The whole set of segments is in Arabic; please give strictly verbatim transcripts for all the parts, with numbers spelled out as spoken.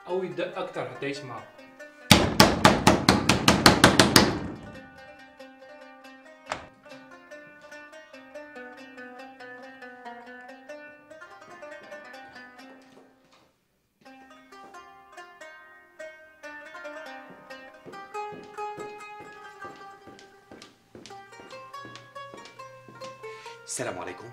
او يدق اكثر حتى يسمع. السلام عليكم.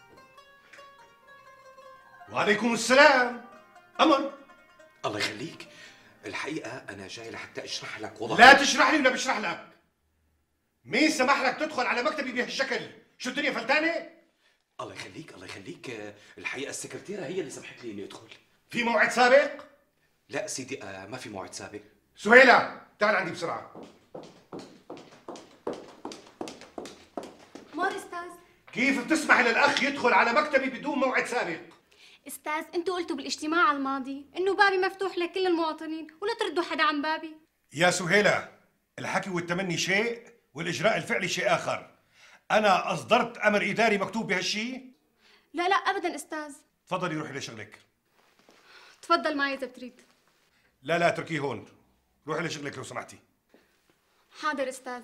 وعليكم السلام. أمر. الله يخليك، الحقيقة أنا جاي لحتى أشرح لك وضع. لا تشرح لي ولا بشرح لك. مين سمح لك تدخل على مكتبي بهالشكل؟ شو الدنيا فلتانة؟ الله يخليك الله يخليك، الحقيقة السكرتيرة هي اللي سمحت لي إني أدخل. في موعد سابق؟ لا سيدي، آه ما في موعد سابق. سهيلة تعال عندي بسرعة. مار استاذ. كيف بتسمح للأخ يدخل على مكتبي بدون موعد سابق؟ استاذ انتوا قلتوا بالاجتماع الماضي انه بابي مفتوح لكل المواطنين ولا تردوا حدا عن بابي. يا سهيلة، الحكي والتمني شيء والإجراء الفعلي شيء آخر. أنا أصدرت أمر إداري مكتوب بهالشيء؟ لا لا أبدا أستاذ. تفضلي روحي لشغلك. تفضل معي إذا بتريد. لا لا اتركيه هون، روحي لشغلك لو سمحتي. حاضر أستاذ.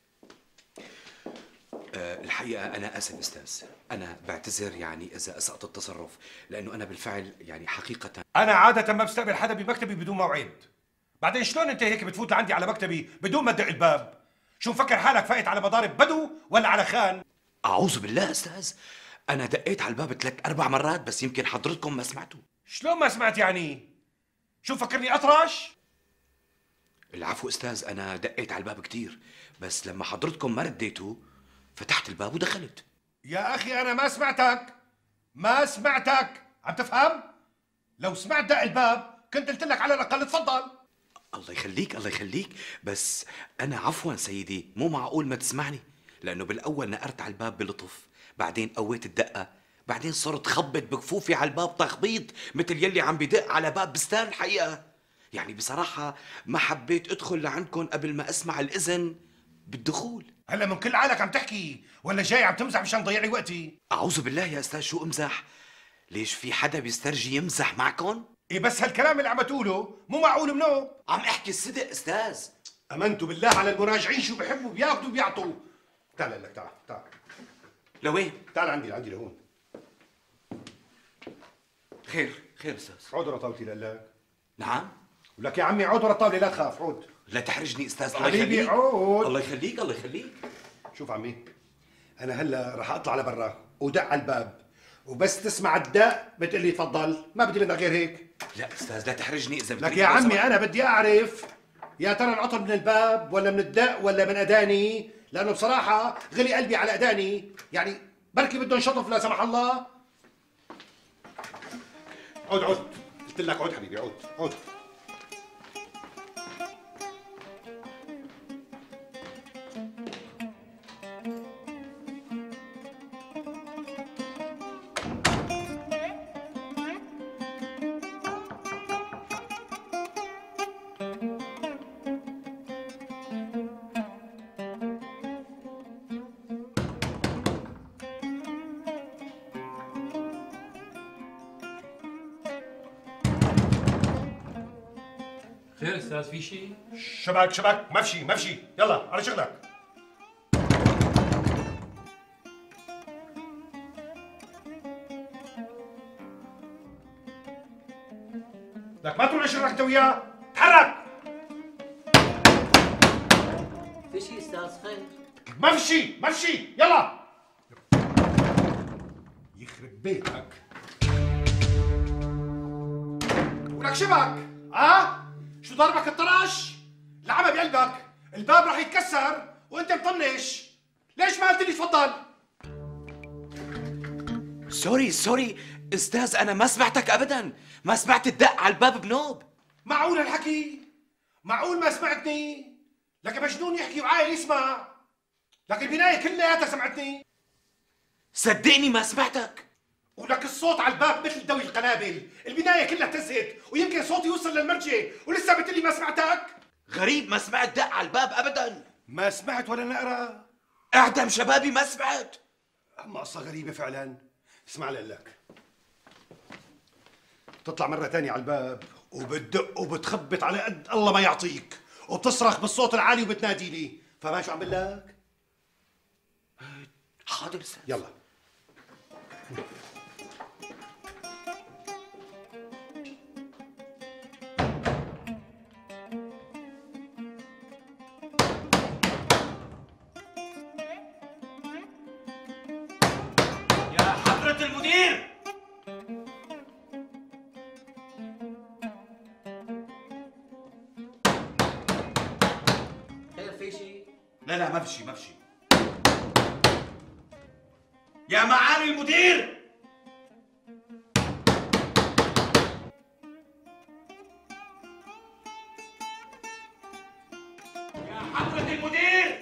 أه الحقيقة أنا آسف أستاذ، أنا بعتذر يعني إذا أسأت التصرف، لأنه أنا بالفعل يعني حقيقة أنا عادة ما بستقبل حدا بمكتبي بدون موعد. بعدين شلون أنت هيك بتفوت لعندي على مكتبي بدون ما تدق الباب؟ شو مفكر حالك فايت على مضارب بدو ولا على خان؟ أعوذ بالله أستاذ، أنا دقيت على الباب ثلاث أربع مرات بس يمكن حضرتكم ما سمعتوا. شلون ما سمعت يعني؟ شو فكرني أطرش؟ العفو أستاذ، أنا دقيت على الباب كثير بس لما حضرتكم ما رديتوا فتحت الباب ودخلت. يا أخي أنا ما سمعتك، ما سمعتك، عم تفهم؟ لو سمعت دق الباب كنت قلت لك على الأقل تفضل. الله يخليك الله يخليك، بس أنا عفوا سيدي مو معقول ما تسمعني، لأنه بالأول نقرت على الباب بلطف، بعدين قويت الدقة، بعدين صرت خبط بكفوفي على الباب تخبيط مثل يلي عم بدق على باب بستان. الحقيقة يعني بصراحة ما حبيت أدخل لعندكم قبل ما أسمع الإذن بالدخول. هلا من كل عقلك عم تحكي ولا جاي عم تمزح مشان تضيع لي وقتي؟ أعوذ بالله يا أستاذ، شو أمزح؟ ليش في حدا بيسترجي يمزح معكم؟ إيه بس هالكلام اللي عم تقوله مو معقول منو؟ عم احكي الصدق أستاذ. امنتوا بالله على المراجعين شو بحبوا بياخذوا بيعطوا. تعال لك تعال تعال. لوين؟ تعال عندي عندي لهون. خير خير أستاذ. عود ورا طاولتي لك. نعم؟ ولك يا عمي عود ورا الطاولة، لا تخاف، عود. لا تحرجني أستاذ، الله حبيبي يخليك. عود. الله يخليك الله يخليك. شوف عمي، أنا هلا رح أطلع لبرا ودق على الباب، وبس تسمع الدق بتقول لي تفضل، ما بدي منك غير هيك. لا أستاذ لا تحرجني إذا لك يا عمي أنا بدي أعرف يا ترى انعطر من الباب ولا من الدق ولا من أداني، لأنه بصراحة غلي قلبي على أداني، يعني بركي بدهم شطف لا سمح الله. عود عود، قلت لك عود حبيبي، عود عود. خير استاذ، في شيء؟ شبك شبك، ما في شيء ما في شيء، يلا على شغلك. لك ما تقول اشرك انت وياه، تحرك. في شيء استاذ؟ خير. ما في شيء ما في شيء، يلا. يخرب بيتك. ولك شبك؟ ها؟ شو ضربك الطرش؟ العمى بقلبك، الباب راح يتكسر وانت مطنش، ليش ما قلت لي تفضل؟ سوري سوري أستاذ، أنا ما سمعتك أبدا، ما سمعت الدق على الباب بنوب. معقول هالحكي؟ معقول ما سمعتني؟ لك مجنون يحكي وعايل يسمع، لك البناية كلياتها سمعتني. صدقني ما سمعتك. ولك الصوت على الباب مثل دوي القنابل، البناية كلها تزهت ويمكن صوتي يوصل للمرجي ولسه بتقلي ما سمعتك؟ غريب ما سمعت دق على الباب أبدا. ما سمعت ولا نقرا؟ أعدم شبابي ما سمعت. أما قصة غريبة فعلا. اسمع لك، تطلع مرة تانية على الباب وبتدق وبتخبط على قد الله ما يعطيك، وبتصرخ بالصوت العالي وبتنادي لي، فما شو عم بقول لك؟ حاضر استاذ. يلا. يا حضرة المدير. خير في شيء؟ لا لا ما في شيء ما في شيء. يا معالي المدير. يا حضرة المدير.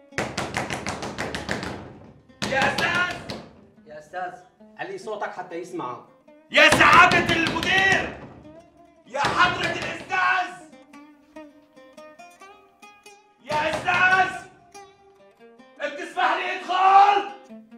يا أستاذ. يا استاذ علي صوتك حتى يسمعك. يا سعادة المدير. يا حضرة الأستاذ. يا أستاذ بتسمح لي ادخل؟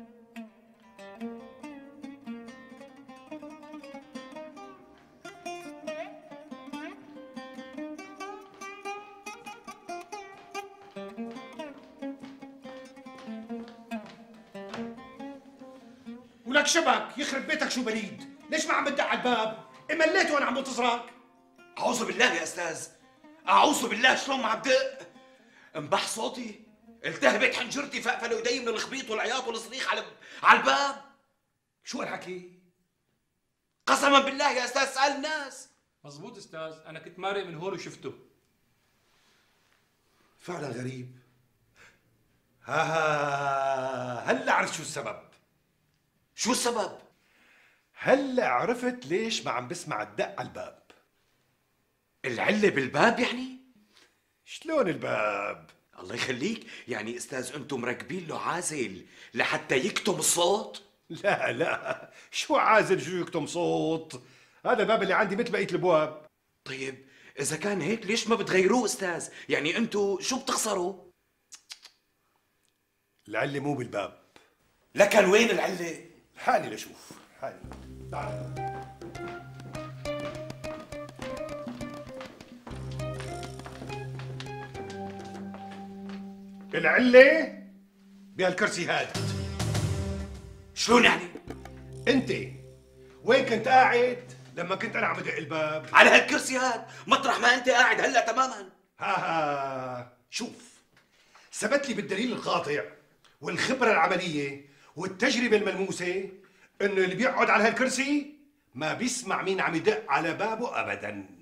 ولك شبك يخرب بيتك شو بليد، ليش ما عم بتدق على الباب؟ مليت وانا عم بتصرخ. أعوذ بالله يا أستاذ، أعوذ بالله. شلون ما عم دق؟ انبح صوتي، التهبت حنجرتي، فقفلوا ايدي من الخبيط والعياط والصريخ على على الباب. شو هالحكي؟ قسما بالله يا أستاذ سأل الناس. مزبوط استاذ، انا كنت مارق من هون وشفته. فعلا غريب. ها ها هلا عرفت شو السبب. شو السبب؟ هلا عرفت ليش ما عم بسمع الدق على الباب. العلة بالباب يعني؟ شلون الباب؟ الله يخليك، يعني استاذ انتم مركبين له عازل لحتى يكتم الصوت؟ لا لا، شو عازل شو يكتم صوت؟ هذا الباب اللي عندي مثل بقية الابواب. طيب اذا كان هيك ليش ما بتغيروه استاذ؟ يعني انتم شو بتخسروا؟ العلة مو بالباب. لكن وين العلة؟ حالي لشوف، حالي. تعال. العلة بهالكرسي هاد. شلون يعني؟ انت وين كنت قاعد لما كنت انا عم بدق الباب؟ على هالكرسي هاد، مطرح ما انت قاعد هلا تماما. ها ها شوف، ثبت لي بالدليل القاطع والخبرة العملية والتجربة الملموسة انه اللي بيقعد على هالكرسي ما بيسمع مين عم يدق على بابه ابدا.